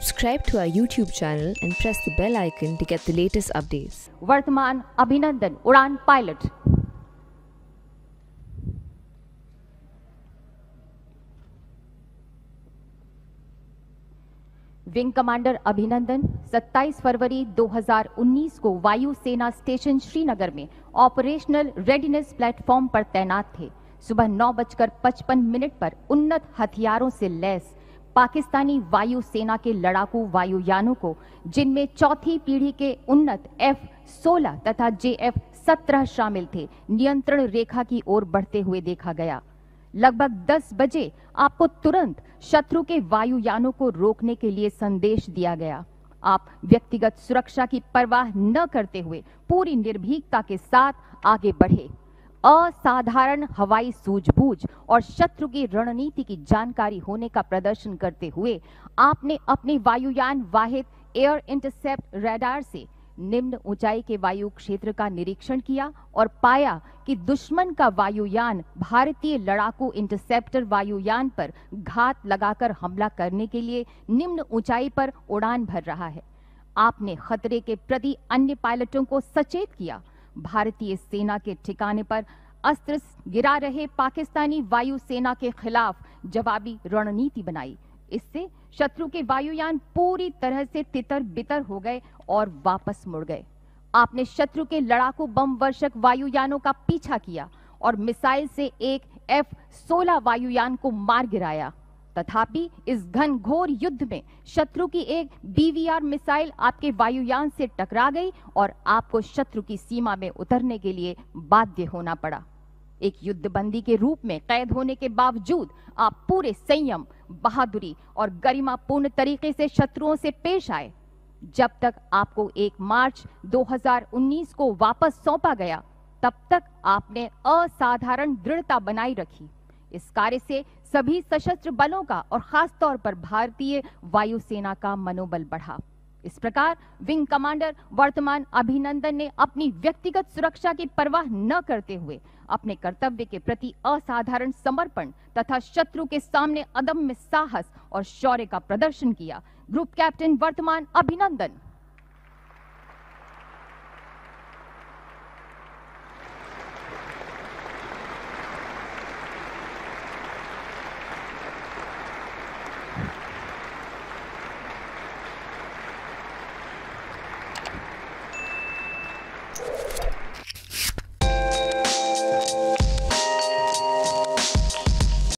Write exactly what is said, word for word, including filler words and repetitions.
Subscribe to our YouTube channel and press the bell icon to get the latest updates. वर्तमान अभिनंदन उड़ान pilot. Wing commander अभिनंदन सत्ताईस फरवरी दो हज़ार उन्नीस को वायु सेना स्टेशन श्रीनगर में ऑपरेशनल रेडीनेस प्लेटफॉर्म पर तैनात थे। सुबह नौ बजकर पचपन मिनट पर उन्नत हथियारों से लैस पाकिस्तानी वायु सेना के लड़ाकू वायुयानों को, जिनमें चौथी पीढ़ी के उन्नत एफ सोलह तथा जे एफ सत्रह शामिल थे, नियंत्रण रेखा की ओर बढ़ते हुए देखा गया। लगभग दस बजे आपको तुरंत शत्रु के वायुयानों को रोकने के लिए संदेश दिया गया। आप व्यक्तिगत सुरक्षा की परवाह न करते हुए पूरी निर्भीकता के साथ आगे बढ़े। असाधारण हवाई सूझबूझ और शत्रु की रणनीति की जानकारी होने का प्रदर्शन करते हुए आपने अपने वायुयान वाहिद एयर इंटरसेप्ट रडार से निम्न ऊंचाई के वायु क्षेत्र का निरीक्षण किया और पाया कि दुश्मन का वायुयान भारतीय लड़ाकू इंटरसेप्टर वायुयान पर घात लगाकर हमला करने के लिए निम्न ऊंचाई पर उड़ान भर रहा है। आपने खतरे के प्रति अन्य पायलटों को सचेत किया। भारतीय सेना के ठिकाने पर अस्त्र गिरा रहे पाकिस्तानी वायु सेना के खिलाफ जवाबी रणनीति बनाई। इससे शत्रु के वायुयान पूरी तरह से तितर बितर हो गए और वापस मुड़ गए। आपने शत्रु के लड़ाकू बम वर्षक वायुयानों का पीछा किया और मिसाइल से एक एफ सोलह वायुयान को मार गिराया। तथापि इस घनघोर युद्ध में शत्रु की एक बी वी आर मिसाइल आपके वायुयान से टकरा गई और आपको शत्रु की सीमा में उतरने के लिए बाध्य होना पड़ा। एक युद्धबंदी के रूप में कैद होने के बावजूद आप पूरे संयम, बहादुरी और गरिमापूर्ण तरीके से शत्रुओं से पेश आए। जब तक आपको एक मार्च दो हज़ार उन्नीस को वापस सौंपा गया, तब तक आपने असाधारण दृढ़ता बनाई रखी। इस कार्य से सभी सशस्त्र बलों का और खास तौर पर भारतीय वायुसेना का मनोबल बढ़ा। इस प्रकार विंग कमांडर वर्तमान अभिनंदन ने अपनी व्यक्तिगत सुरक्षा की परवाह न करते हुए अपने कर्तव्य के प्रति असाधारण समर्पण तथा शत्रु के सामने अदम्य साहस और शौर्य का प्रदर्शन किया। ग्रुप कैप्टन वर्तमान अभिनंदन।